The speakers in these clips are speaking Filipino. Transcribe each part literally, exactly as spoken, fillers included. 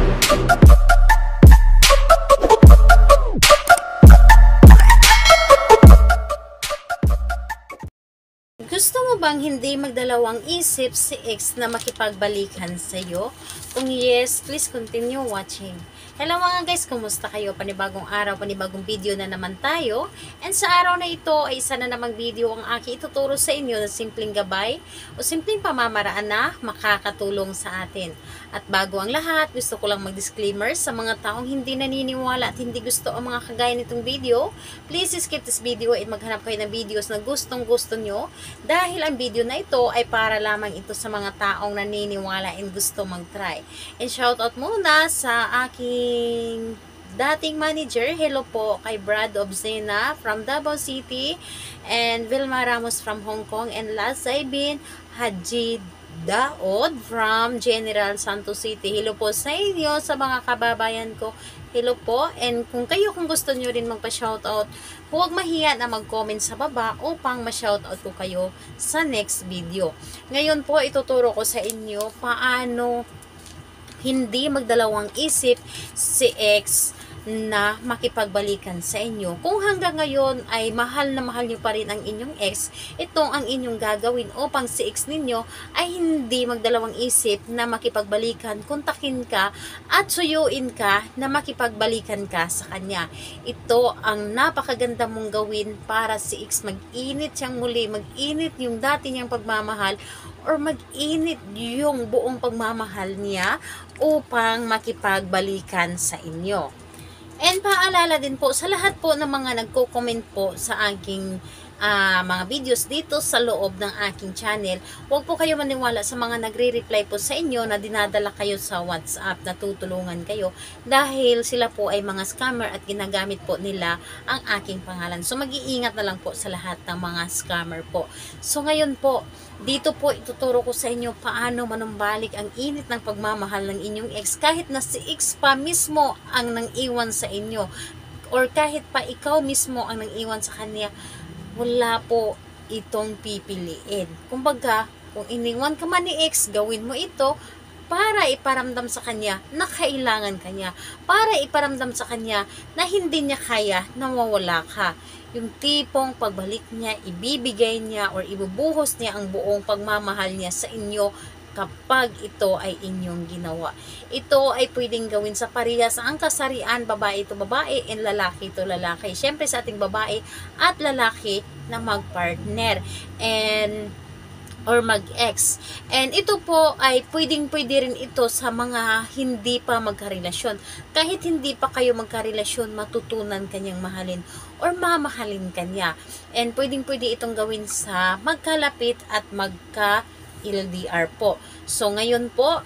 Gusto mo bang hindi magdalawang isip si ex na makipagbalikan sa'yo? Kung yes, please continue watching. Hello mga guys, kumusta kayo? Panibagong araw, panibagong video na naman tayo. And sa araw na ito ay isa na namang video ang aking ituturo sa inyo na simpleng gabay o simpleng pamamaraan na makakatulong sa atin. At bago ang lahat, gusto ko lang mag-disclaimer sa mga taong hindi naniniwala at hindi gusto ang mga kagaya nitong video. Please skip this video at maghanap kayo ng videos na gustong gusto nyo dahil ang video na ito ay para lamang ito sa mga taong naniniwala and gusto mag-try. And shoutout muna sa aking dating manager. Hello po kay Brad Obzena from Davao City and Vilma Ramos from Hong Kong and Laz Zaibin Haji Daod from General Santos City. Hello po sa inyo, sa mga kababayan ko. Hello po, and kung kayo kung gusto nyo rin magpa-shoutout, huwag mahiya na mag-comment sa baba upang ma-shoutout ko kayo sa next video. Ngayon po, ituturo ko sa inyo paano hindi magdalawang isip si ex na makipagbalikan sa inyo. Kung hanggang ngayon ay mahal na mahal nyo pa rin ang inyong ex, itong ang inyong gagawin upang si ex ninyo ay hindi magdalawang isip na makipagbalikan, kontakin ka at suyuin ka na makipagbalikan ka sa kanya. Ito ang napakaganda mong gawin para si ex mag-init siyang muli, mag-init yung dati niyang pagmamahal or mag-init yung buong pagmamahal niya upang makipagbalikan sa inyo. And paalala din po sa lahat po ng mga nagko-comment po sa aking uh, mga videos dito sa loob ng aking channel, huwag po kayo maniwala sa mga nagre-reply po sa inyo na dinadala kayo sa WhatsApp na tutulungan kayo dahil sila po ay mga scammer at ginagamit po nila ang aking pangalan. So mag-iingat na lang po sa lahat ng mga scammer po. So ngayon po, dito po ituturo ko sa inyo paano manumbalik ang init ng pagmamahal ng inyong ex kahit na si ex pa mismo ang nang iwan sa inyo or kahit pa ikaw mismo ang nang iwan sa kanya, wala po itong pipiliin. Kumbaga, kung iniwan ka man ni ex, gawin mo ito para iparamdam sa kanya na kailangan kanya, para iparamdam sa kanya na hindi niya kaya na mawala ka. Yung tipong pagbalik niya, ibibigay niya or ibubuhos niya ang buong pagmamahal niya sa inyo kapag ito ay inyong ginawa. Ito ay pwedeng gawin sa parehas ang kasarian, babae ito babae and lalaki ito lalaki. Siyempre sa ating babae at lalaki na magpartner and or mag-ex. And ito po ay pwedeng-pwede rin ito sa mga hindi pa magkarelasyon. Kahit hindi pa kayo magkarelasyon, matutunan kanyang mahalin or mamahalin kanya. And pwedeng-pwede itong gawin sa magkalapit at magka-L D R po. So ngayon po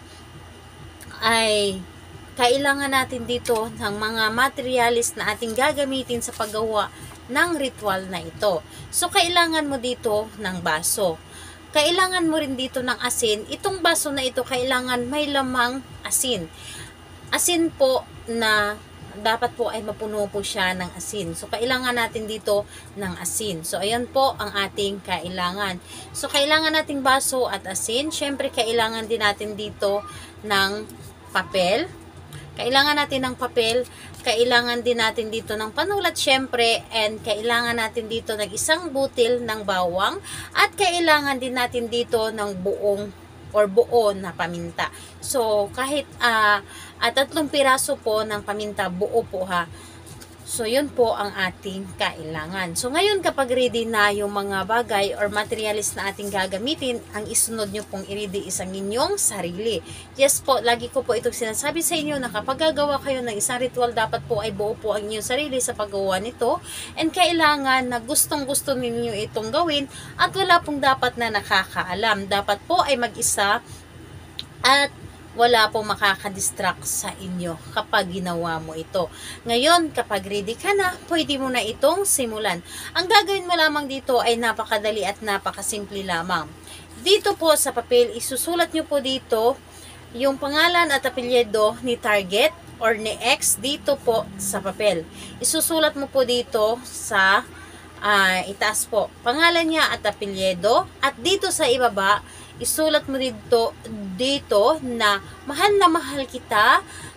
ay kailangan natin dito ng mga materialis na ating gagamitin sa paggawa ng ritual na ito. So kailangan mo dito ng baso. Kailangan mo rin dito ng asin. Itong baso na ito, kailangan may lamang asin. Asin po na dapat po ay mapuno po siya ng asin. So, kailangan natin dito ng asin. So, ayan po ang ating kailangan. So, kailangan nating baso at asin. Siyempre, kailangan din natin dito ng papel. Kailangan natin ng papel, kailangan din natin dito ng panulat syempre, and kailangan natin dito ng isang butil ng bawang, at kailangan din natin dito ng buong or buo na paminta. So, kahit uh, at tatlong piraso po ng paminta, buo po ha. So, yun po ang ating kailangan. So, ngayon kapag ready na yung mga bagay or materialis na ating gagamitin, ang isunod nyo pong i-ready isang inyong sarili. Yes po, lagi ko po itong sinasabi sa inyo na kapag gagawa kayo ng isang ritual, dapat po ay buo po ang inyong sarili sa paggawa nito. And kailangan na gustong gusto ninyo itong gawin at wala pong dapat na nakakaalam. Dapat po ay mag-isa at wala pong makakadistract sa inyo kapag ginawa mo ito. Ngayon, kapag ready ka na, pwede mo na itong simulan. Ang gagawin mo lamang dito ay napakadali at napakasimple lamang. Dito po sa papel, isusulat nyo po dito yung pangalan at apelyido ni target or ni ex dito po sa papel. Isusulat mo po dito sa uh, itaas po, pangalan niya at apelyido, at dito sa ibaba, isulat mo dito, dito na mahal na mahal kita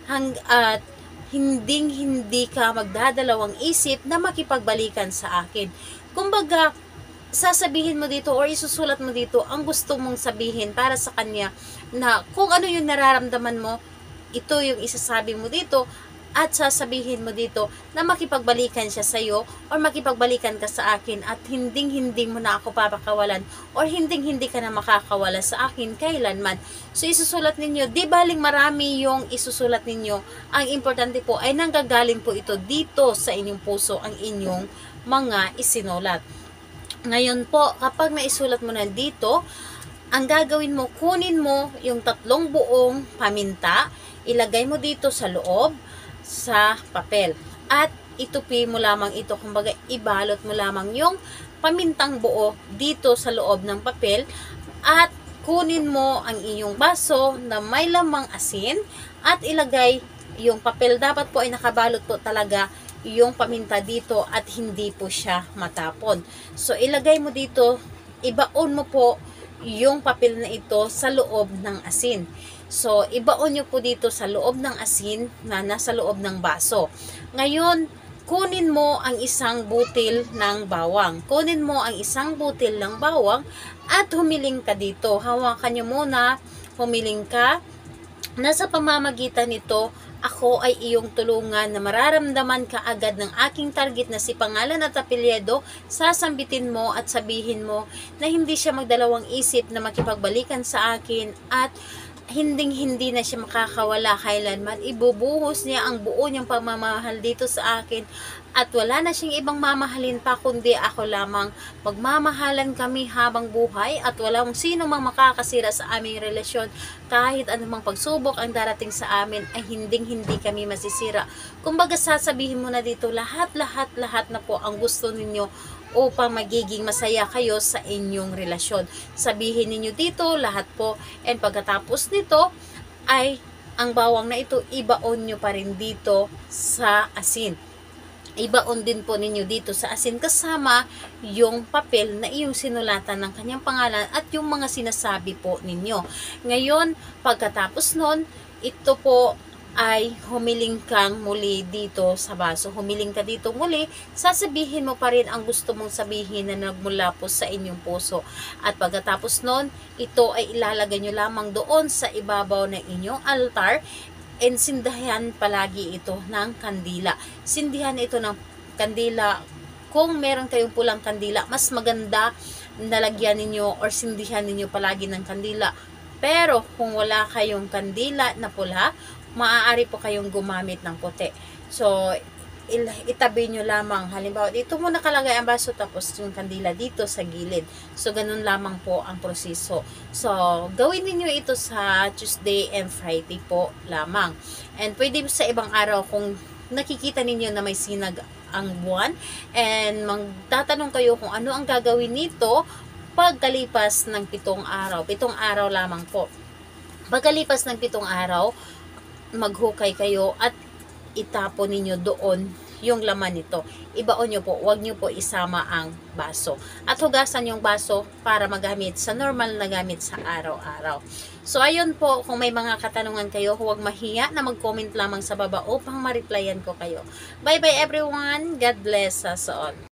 hang, at hinding hindi ka magdadalawang isip na makipagbalikan sa akin. Kumbaga, sasabihin mo dito or isusulat mo dito ang gusto mong sabihin para sa kanya, na kung ano yung nararamdaman mo, ito yung isasabi mo dito at sasabihin mo dito na makipagbalikan siya sa'yo or makipagbalikan ka sa akin at hinding-hindi mo na ako papakawalan or hinding-hindi ka na makakawala sa akin kailanman. So, isusulat ninyo, di baling marami yung isusulat ninyo. Ang importante po ay nanggagaling po ito dito sa inyong puso ang inyong mga isinulat. Ngayon po, kapag naisulat mo na dito, ang gagawin mo, kunin mo yung tatlong buong paminta, ilagay mo dito sa loob, sa papel. At itupi mo lamang ito, kumbaga ibalot mo lamang yung pamintang buo dito sa loob ng papel at kunin mo ang iyong baso na may lamang asin at ilagay yung papel. Dapat po ay nakabalot po talaga yung paminta dito at hindi po siya matapon. So, ilagay mo dito, ibaon mo po yung papel na ito sa loob ng asin. So, ibaon nyo po dito sa loob ng asin na nasa loob ng baso. Ngayon, kunin mo ang isang butil ng bawang. Kunin mo ang isang butil ng bawang at humiling ka dito. Hawakan nyo muna, humiling ka. Nasa pamamagitan nito, ako ay iyong tulungan na mararamdaman ka agad ng aking target na si pangalan at apelyido, sasambitin mo at sabihin mo na hindi siya magdalawang isip na makipagbalikan sa akin at hinding-hindi na siya makakawala kailanman. Ibubuhos niya ang buo niyang pagmamahal dito sa akin at wala na siyang ibang mamahalin pa kundi ako lamang. Magmamahalan kami habang buhay at walang sino mang makakasira sa aming relasyon. Kahit anumang pagsubok ang darating sa amin ay hinding-hindi kami masisira. Kumbaga, sasabihin mo na dito lahat-lahat-lahat na po ang gusto ninyo upang magiging masaya kayo sa inyong relasyon. Sabihin ninyo dito lahat po, and pagkatapos nito ay ang bawang na ito ibaon nyo pa rin dito sa asin. Ibaon din po ninyo dito sa asin kasama yung papel na iyong sinulatan ng kanyang pangalan at yung mga sinasabi po ninyo. Ngayon, pagkatapos nun, ito po ay humiling kang muli dito sa baso. Humiling ka dito muli, sasabihin mo pa rin ang gusto mong sabihin na nagmula po sa inyong puso. At pagkatapos nun, ito ay ilalagay nyo lamang doon sa ibabaw ng inyong altar. And sindihan palagi ito ng kandila. Sindihan ito ng kandila. Kung meron kayong pulang kandila, mas maganda nalagyan ninyo or sindihan ninyo palagi ng kandila. Pero kung wala kayong kandila na pula, maaari po kayong gumamit ng puti. So, itabi nyo lamang. Halimbawa, dito mo nakalagay ang baso tapos yung kandila dito sa gilid. So, ganun lamang po ang proseso. So, gawin niyo ito sa Tuesday and Friday po lamang. And pwede sa ibang araw kung nakikita ninyo na may sinag ang buwan and magtatanong kayo kung ano ang gagawin nito pagkalipas ng pitong araw. Pitong araw lamang po. Pagkalipas ng pitong araw, maghukay kayo at itapon ninyo doon yung laman nito. Ibaon nyo po, huwag nyo po isama ang baso. At hugasan yung baso para magamit sa normal na gamit sa araw-araw. So, ayun po, kung may mga katanungan kayo, huwag mahiya na mag-comment lamang sa baba upang ma-replyan ko kayo. Bye-bye everyone! God bless us all!